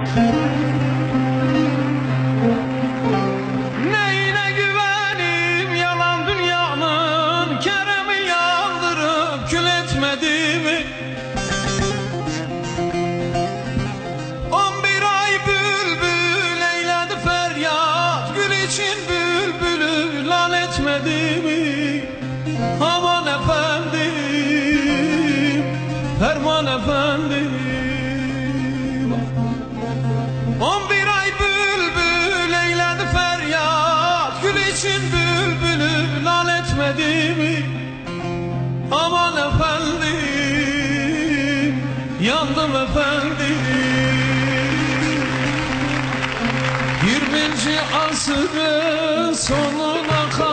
Neyine güvenim yalan dünyanın, Kerem'i yandırıp kül etmedi mi? 11 ay bülbül eyledi feryat, gül için bülbülü lal etmedi mi? Aman efendim, ferman efendim. 11 ay bülbül eyledi feryat, gül için bülbülü lal etmedi mi? Aman efendim, yandım efendim. 20. asrın sonuna kadar